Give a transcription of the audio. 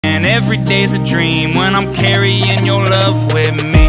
And every day's a dream when I'm carrying your love with me.